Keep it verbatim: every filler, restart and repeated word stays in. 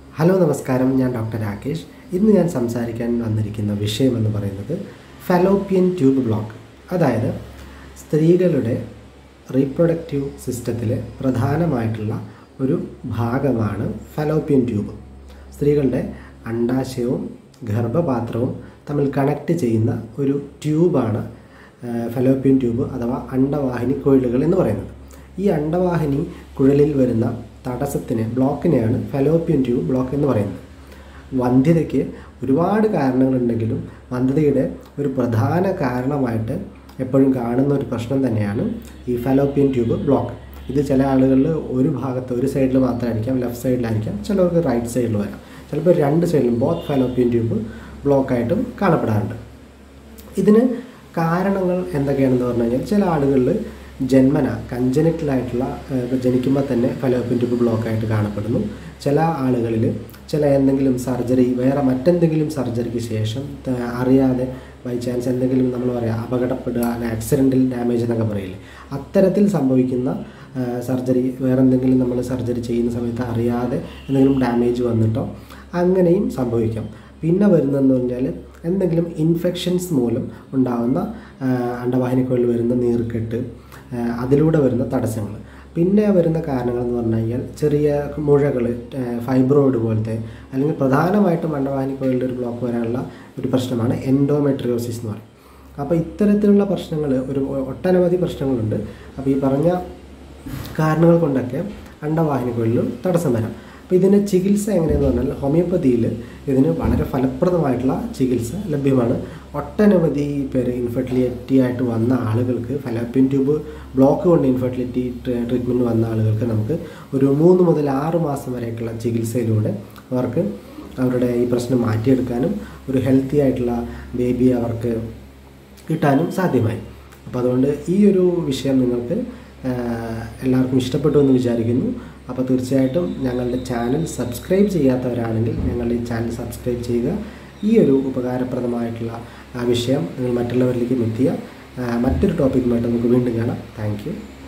Hello നമസ്കാരം, ഞാൻ doctor Rakesh. ഇന്ന് ഞാൻ സംസാരിക്കാൻ വന്നിരിക്കുന്ന വിഷയം എന്ന് പറയുന്നത് ഫലോപ്പിയൻ ട്യൂബ് ബ്ലോക്ക്, അതായത് സ്ത്രീകളുടെ റീപ്രൊഡക്റ്റീവ് സിസ്റ്റത്തിലെ പ്രധാനമായിട്ടുള്ള ഒരു ഭാഗമാണ് ഫലോപ്പിയൻ ട്യൂബ്. സ്ത്രീകളുടെ അണ്ഡാശയവും ഗർഭപാത്രവും തമ്മിൽ കണക്റ്റ് ചെയ്യുന്ന ഒരു ട്യൂബാണ് ഫലോപ്പിയൻ ട്യൂബ് അഥവാ അണ്ഡവാഹിനി കുഴലുകൾ എന്ന് പറയുന്നത്. ഈ അണ്ഡവാഹിനി കുഴലിൽ വരുന്ന തടസ്സത്തിന് ബ്ലോക്കിനെയാണ് ഫലോപ്പിയൻ ട്യൂബ് ബ്ലോക്ക് എന്ന് പറയുന്നത്. വന്ധ്യതയ്ക്ക് ഒരുപാട് കാരണങ്ങളുണ്ടെങ്കിലും വന്ധ്യതയുടെ ഒരു പ്രധാന കാരണമായിട്ട് എപ്പോഴും കാണുന്ന ഒരു പ്രശ്നം തന്നെയാണ് ഈ ഫലോപ്പിയൻ ട്യൂബ് ബ്ലോക്ക്. ഇത് ചില ആളുകളിൽ ഒരു ഭാഗത്ത് ഒരു സൈഡിൽ മാത്രമായിരിക്കാം, ലെഫ്റ്റ് സൈഡിലായിരിക്കാം, ചിലർക്ക് റൈറ്റ് സൈഡിൽ വരാം, ചിലപ്പോൾ രണ്ട് സൈഡിലും ബോത്ത് ഫലോപ്പിയൻ ട്യൂബ് ബ്ലോക്കായിട്ടും കാണപ്പെടാറുണ്ട്. ഇതിന് കാരണങ്ങൾ എന്തൊക്കെയാണെന്ന് പറഞ്ഞു കഴിഞ്ഞാൽ, ചില ആളുകളിൽ ജന്മന കഞ്ചനിറ്റലായിട്ടുള്ള ജനിക്കുമ്പോൾ തന്നെ ഫലോപ്പിയൻ ട്യൂബ് ബ്ലോക്കായിട്ട് കാണപ്പെടുന്നു. ചില ആളുകളിൽ ചില എന്തെങ്കിലും സർജറി, വേറെ മറ്റെന്തെങ്കിലും സർജറിക്ക് ശേഷം അറിയാതെ ബൈ ചാൻസ് എന്തെങ്കിലും നമ്മൾ പറയാം അപകടപ്പെടുക, ആക്സിഡൻ്റൽ ഡാമേജ് എന്നൊക്കെ പറയില്ലേ, അത്തരത്തിൽ സംഭവിക്കുന്ന സർജറി, വേറെ എന്തെങ്കിലും നമ്മൾ സർജറി ചെയ്യുന്ന സമയത്ത് അറിയാതെ എന്തെങ്കിലും ഡാമേജ് വന്നിട്ടോ അങ്ങനെയും സംഭവിക്കാം. പിന്നെ വരുന്നതെന്ന് പറഞ്ഞാൽ എന്തെങ്കിലും ഇൻഫെക്ഷൻസ് മൂലം ഉണ്ടാകുന്ന അണ്ഡവാഹിനിക്കുള്ളിൽ വരുന്ന നീർക്കെട്ട്, അതിലൂടെ വരുന്ന തടസ്സങ്ങൾ. പിന്നെ വരുന്ന കാരണങ്ങൾ എന്ന് പറഞ്ഞു കഴിഞ്ഞാൽ ചെറിയ മുഴകൾ, ഫൈബ്രോയിഡ് പോലത്തെ, അല്ലെങ്കിൽ പ്രധാനമായിട്ടും അണ്ഡവാഹിനിക്കുള്ളിൽ ഒരു ബ്ലോക്ക് വരാനുള്ള ഒരു പ്രശ്നമാണ് എൻഡോമെട്രിയോസിസ് എന്ന് പറയും. അപ്പോൾ ഇത്തരത്തിലുള്ള പ്രശ്നങ്ങൾ ഒരു ഒട്ടനവധി പ്രശ്നങ്ങളുണ്ട്. അപ്പോൾ ഈ പറഞ്ഞ കാരണങ്ങൾ കൊണ്ടൊക്കെ അണ്ഡവാഹിനിക്കുള്ളിൽ തടസ്സം വരാം. അപ്പോൾ ഇതിന് ചികിത്സ എങ്ങനെയെന്ന് പറഞ്ഞാൽ ഹോമിയോപ്പതിയിൽ ഇതിന് വളരെ ഫലപ്രദമായിട്ടുള്ള ചികിത്സ ലഭ്യമാണ്. ഒട്ടനവധി പേര് ഇൻഫെർട്ടിലിറ്റി ആയിട്ട് വന്ന ആളുകൾക്ക്, ഫലോപ്പിയൻ ട്യൂബ് ബ്ലോക്ക് കൊണ്ട് ഇൻഫെർട്ടിലിറ്റി ട്രീറ്റ്മെൻറ്റ് വന്ന ആളുകൾക്ക് നമുക്ക് ഒരു മൂന്ന് മുതൽ ആറ് മാസം വരെയൊക്കെയുള്ള ചികിത്സയിലൂടെ അവർക്ക് അവരുടെ ഈ പ്രശ്നം മാറ്റിയെടുക്കാനും ഒരു ഹെൽത്തി ആയിട്ടുള്ള ബേബിയെ അവർക്ക് കിട്ടാനും സാധ്യമായി. അപ്പോൾ അതുകൊണ്ട് ഈ ഒരു വിഷയം നിങ്ങൾക്ക് എല്ലാവർക്കും ഇഷ്ടപ്പെട്ടു എന്ന് വിചാരിക്കുന്നു. അപ്പോൾ തീർച്ചയായിട്ടും ഞങ്ങളുടെ ചാനൽ സബ്സ്ക്രൈബ് ചെയ്യാത്തവരാണെങ്കിൽ ഞങ്ങളുടെ ഈ ചാനൽ സബ്സ്ക്രൈബ് ചെയ്യുക. ഈ ഒരു ഉപകാരപ്രദമായിട്ടുള്ള വിഷയം നിങ്ങൾ മറ്റുള്ളവരിലേക്കും എത്തിയ മറ്റൊരു ടോപ്പിക്കുമായിട്ട് നമുക്ക് വീണ്ടും കാണാം. Thank U.